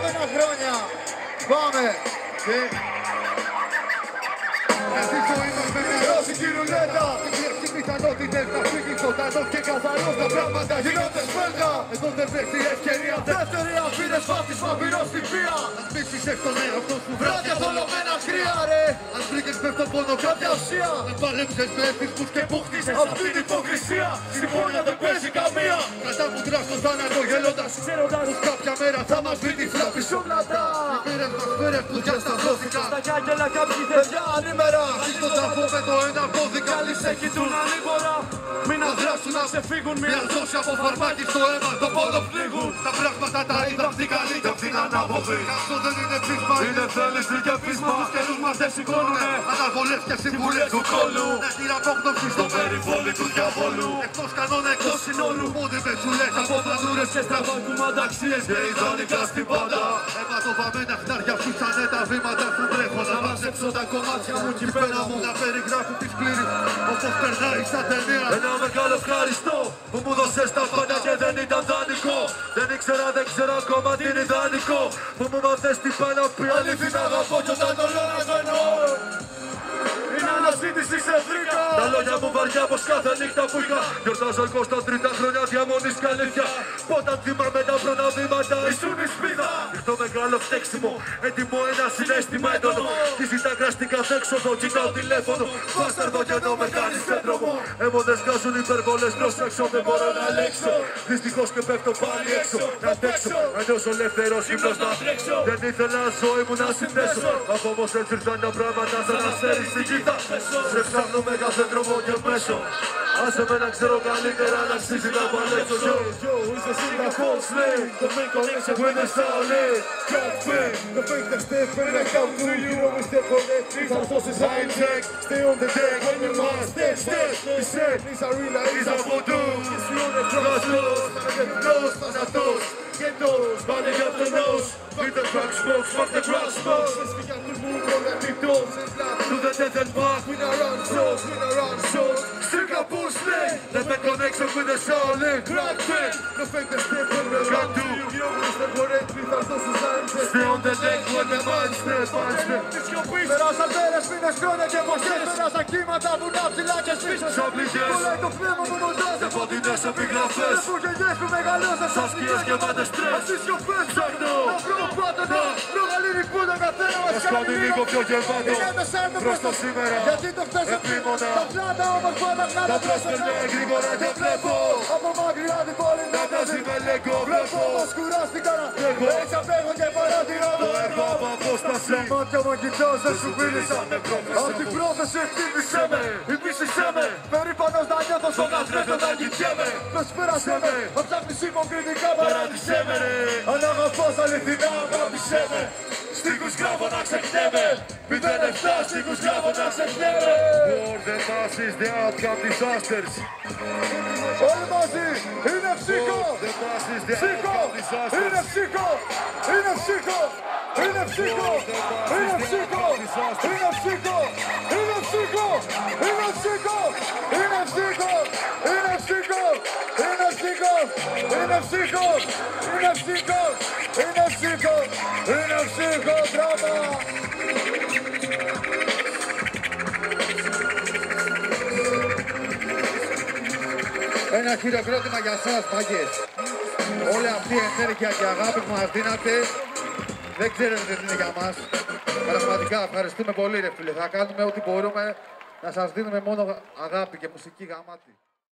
Επόμενα χρόνια. Πάμε. Εσύ ζωή μας με μια ρώσικη ρουλέτα. Οι πιθανότητες να φύγει ζωντανός και καθαρός. Τα πράγματα γίνονται σπέλτα. Εδώ δεν βρέχει ευκαιρία. Δεύτερη αφήνες βάθισμα πυρό στη βία. Αν πείσεις εκ τον εαυτό σου Βράδια θολωμένα κρύα ρε. αν βρήκες μες στο πόνο κάποια ουσία. Αν παλέψες με εθισμούς και που χτίσες Αυτή την υποκρισία συμφώνια δεν παίζει καμία. κατά μουντρά στο θάνατο γελώντας Ξέροντας κάποια μέρα θα μας βρει τη φλάπη σου. πλατά. Οι μοίρες μας φέρες που διασταυρώθηκαν. Στα κιάκελα κάποιοι παιδιά ανήμερα. Αφήσεις τον ταφό με το ένα πόδικα. Καλοί σε κοιτούν ανήμπορα. Μην αδράσουν να σε φύγουν. Μια Μια δόση από φαρμάκι στο αίμα το πόνο πνίγουν. Τα πράγματα τα είδα αυτή καλή και αυτή ανάποδη. Αυτό δεν είναι πείσμα, είναι θέληση και πείσμα. Τους καιρούς μας δεν σηκώνουνε αναβολές και συμβουλές του κόλου. Έχει απόγνωση στο Περιβόλι του διαβόλου. εκτός κανόνα, εκτός συνόλου. Πόδι με τσουλές από Πλατούρες και στραβά κουμανταξίες και ιδανικά στην πάντα. αιματοβαμμένα χνάρια φύσανε τα βήματα που τρέχω. Να μαζέψω τα κομμάτια μου κι πέρα μου. Να περιγράφουν τη σκλήρη όπως περνάει σαν ταινία. Ένα μεγάλο ευχαριστώ που μου δώσες τα πάντα και δεν ήταν δανεικό. Δεν ήξερα, δεν ξέρω ακόμα τι είναι ιδανικό. Που μου μάθες τι πάει να πει αλήθεια να αγαπώ κι όταν το λέω να το εννοώ. Είναι αναζήτηση σε βρήκα. Τα λόγια μου βαριά πως κάθε νύχτα που είχα. Γιορτάζω 23 χρόνια διαμονής κι αλήθεια. Όταν θυμάμαι τα πρώτα βήματα ήσουν η σπίδα. Ήρθω μεγάλο φταίξιμο, έτοιμο ένα συναίσθημα έντονο. Κι ζητά κραστικά έξοδο, κοιτάω τηλέφωνο. Βάσταρδο και ενώ με κάνεις πέτρομο. Έμονες βγάζουν υπερβολές, προσέξω δεν μπορώ να λέξω. Δυστυχώς και πέφτω πάλι έξω, να αντέξω. Να νιώσω ελεύθερος ύπνος να τρέξω. Δεν ήθελα ζωή μου να συνδέσω. Αφού όμως έτσι ήρθαν τα πράγματα σαν να ξέρεις την κοίτα. Σε ψάχνω με κάθε τρόπο και μέσο. Άσε με να ξέρω καλύτερα να αξίζει να παλέψω. Yo, yo, it's the thing that falls late. The main connection with the solid. Can't fake, the fake that step when I come to you. Always step on it, these are sources I inject. Stay on the deck when your mind step. He said, these are real, these are voodoo. It's the only crossroads, I get close, those. Get those, running up the nose. With the crack smokes, fuck the grass smokes. Let's begin to move on that big doors. To the death and back, we not run shows, we not run shows. Stick up push me, let me connection with the solid. Crack fit, the fake the step when we run to you. You know it's the correct, we thought those is answers. Stay on the deck when the mind step, mind step. It's your beast. Περάσαν μέρες, μήνες, χρόνια και εποχές. Περάσαν κύματα, βουνά, ψηλά και σπίτσες. Σαμπλικές, πουλάει το πνεύμα μου μοντάζ. Σε φωτεινές επιγραφές. Σε φουγγενιές που μεγαλώσαν σαν σκιές και μάτες τρες. Αυτοί σιωπές ψάχνω, να βρω πάτωνα. Προγαλή που τον καθένα μας κάνει λίγο πιο γερβάτο. Προς το σήμερα, γιατί το χθες επίμονα. Τα πλάτα όμως πάντα πλάτα. Τα πρόσφερνε γρήγορα και βλέπω. Από μακριά την πόλη να μοιάζει με λέγκο. Βλέπω όμως κουράστηκα να τρέχω. Έτσι απέχω και παρατηρώ. Το έργο από απόσταση. Τα μάτια μου κοιτάω, δεν σου φίλησα. Απ' την πρόθεση χτύπησέ με, υπήσησέ με. Περήφανος να νιώθω στον καθρέφτο να κοιτιέμαι. Προσπέρασέ με, απ' ψάχνεις υποκριτικά παράτησέ με. Αν αγαπάς αληθινά αγάπησέ με. Στίχους γράφω να ξεχνιέμαι. 0-7 στίχους γράφω να ξεχνιέμαι. For the masses, the outcome disasters. Όλοι μαζί, είναι ψυχο. The masses, the Ψυχο, outcome disasters. είναι ψυχο. Είναι ψυχο. Είναι ψυχο. Είναι ψυχο. Είναι ψυχο. Είναι ψυχο. Είναι ψυχο. Είναι ψυχο. Είναι ψυχο. Είναι ψυχο. Είναι ψυχο. Είναι ψυχο. Είναι ψυχο. Είναι ψυχο. Δράμα. Ένα χειροκρότημα για σας, μάγκες. Όλη αυτή η ενέργεια και αγάπη που μας δίνατε, δεν ξέρετε τι είναι για μας. Πραγματικά, ευχαριστούμε πολύ ρε φίλε. Θα κάνουμε ό,τι μπορούμε να σας δίνουμε μόνο αγάπη και μουσική γαμάτη.